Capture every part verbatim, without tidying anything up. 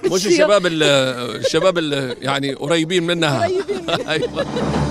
مش الشباب الشباب اللي يعني قريبين منها. ايوه.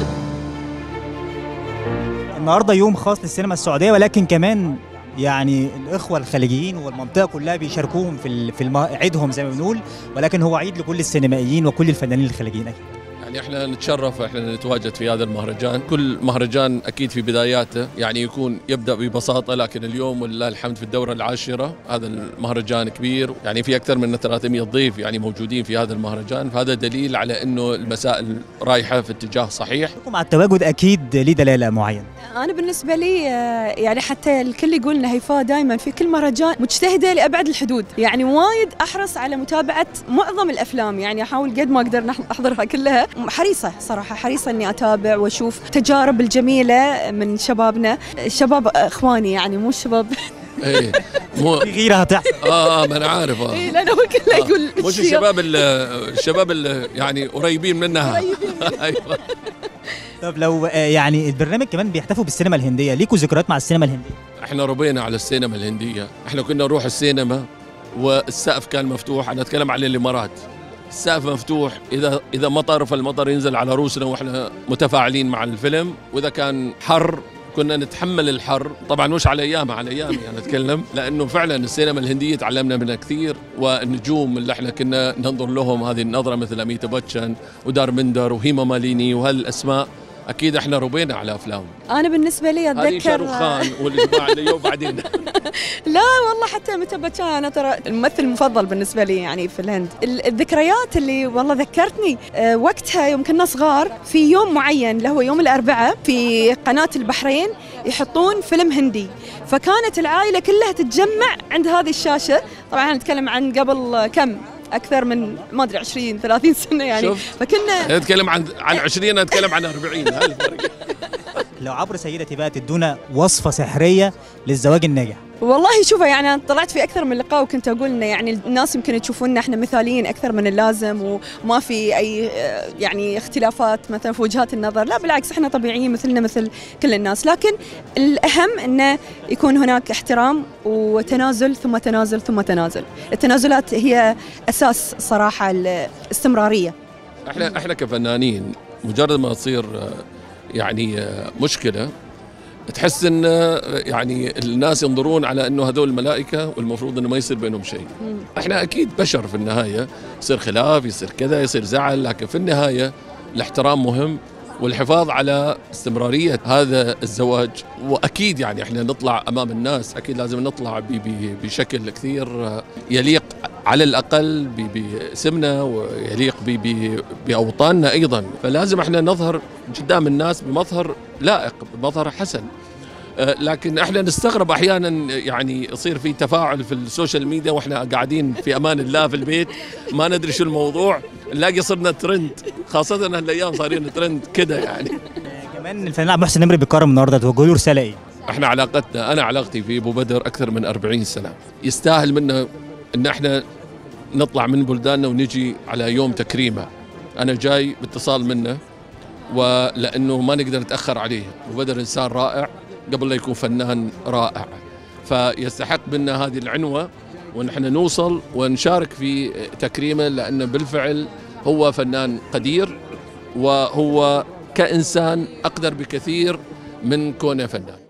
النهارده يوم خاص للسينما السعوديه، ولكن كمان يعني الاخوه الخليجيين والمنطقه كلها بيشاركوهم في في عيدهم زي ما بنقول، ولكن هو عيد لكل السينمائيين وكل الفنانين الخليجيين. اكيد يعني احنا نتشرف احنا نتواجد في هذا المهرجان. كل مهرجان اكيد في بداياته يعني يكون يبدا ببساطه، لكن اليوم ولله الحمد في الدوره العاشره. هذا المهرجان كبير، يعني في اكثر من ثلاثمئة ضيف يعني موجودين في هذا المهرجان، فهذا دليل على انه المسائل رايحه في اتجاه صحيح. مع التواجد اكيد ليه دلاله معينه. انا بالنسبه لي يعني حتى الكل يقول ان هيفاء دائما في كل مهرجان مجتهده لابعد الحدود، يعني وايد احرص على متابعه معظم الافلام، يعني احاول قد ما اقدر احضرها كلها. حريصة صراحة، حريصة إني أتابع وأشوف تجارب الجميلة من شبابنا. الشباب إخواني يعني مو الشباب. ايه مو في غيرة هتحصل. اه ما انا عارف. اه ايه لأنه هو كله يقول آه. مش الشباب الشباب اللي يعني قريبين منها. ايوه. طب لو يعني البرنامج كمان بيحتفوا بالسينما الهندية، ليكوا ذكريات مع السينما الهندية؟ احنا ربينا على السينما الهندية، احنا كنا نروح السينما والسقف كان مفتوح. انا اتكلم عن الامارات، السقف مفتوح، اذا اذا مطر فالمطر ينزل على رؤوسنا واحنا متفاعلين مع الفيلم، واذا كان حر كنا نتحمل الحر. طبعا مش على ايامها، على ايامي انا اتكلم، لانه فعلا السينما الهنديه تعلمنا منها كثير، والنجوم اللي احنا كنا ننظر لهم هذه النظره مثل أميتاب باتشان ودارمندر وهيما ماليني وهالاسماء، اكيد احنا ربينا على افلامهم. انا بالنسبه لي اتذكر هذه شاروخ خان والجماعه اللي بعدين. لا والله حتى أميتاب باتشان انا ترى الممثل المفضل بالنسبه لي يعني في الهند. الذكريات اللي والله ذكرتني أه وقتها يوم كنا صغار، في يوم معين اللي هو يوم الاربعاء في قناه البحرين يحطون فيلم هندي، فكانت العائله كلها تتجمع عند هذه الشاشه. طبعا نتكلم عن قبل كم أكثر من ما أدري عشرين ثلاثين سنة يعني. شوف. فكنا نتكلم عن عن عشرين، نتكلم عن أربعين. هالفرق. لو عبر سيدتي بقى تدونا وصفة سحرية للزواج الناجح. والله شوفوا يعني أنا طلعت في أكثر من لقاء وكنت أقول إن يعني الناس يمكن تشوفونا إحنا مثاليين أكثر من اللازم وما في أي يعني اختلافات مثلا في وجهات النظر، لا بالعكس إحنا طبيعيين مثلنا مثل كل الناس، لكن الأهم إنه يكون هناك احترام وتنازل ثم تنازل ثم تنازل. التنازلات هي أساس صراحة الاستمرارية. إحنا إحنا كفنانين مجرد ما تصير يعني مشكلة تحس ان يعني الناس ينظرون على انه هذول الملائكه والمفروض انه ما يصير بينهم شيء. احنا اكيد بشر في النهايه، يصير خلاف، يصير كذا، يصير زعل، لكن في النهايه الاحترام مهم والحفاظ على استمراريه هذا الزواج. واكيد يعني احنا نطلع امام الناس، اكيد لازم نطلع بشكل كثير يليق على الاقل باسمنا ويليق باوطاننا ايضا، فلازم احنا نظهر قدام الناس بمظهر لائق، بمظهر حسن. لكن احنا نستغرب احيانا يعني يصير في تفاعل في السوشيال ميديا واحنا قاعدين في امان الله في البيت ما ندري شو الموضوع، نلاقي صرنا ترند، خاصه هالايام صارين ترند كده يعني. كمان الفنان عبد المحسن نمري بيكرم النهارده، توجه له رساله ايه؟ احنا علاقتنا، انا علاقتي في ابو بدر اكثر من أربعين سنة، يستاهل منا ان احنا نطلع من بلداننا ونجي على يوم تكريمه. انا جاي باتصال منه ولانه ما نقدر نتاخر عليه، ابو بدر انسان رائع قبل لا يكون فنان رائع، فيستحق منا هذه العنوه ونحن نوصل ونشارك في تكريمه، لانه بالفعل هو فنان قدير وهو كإنسان أقدر بكثير من كونه فنان.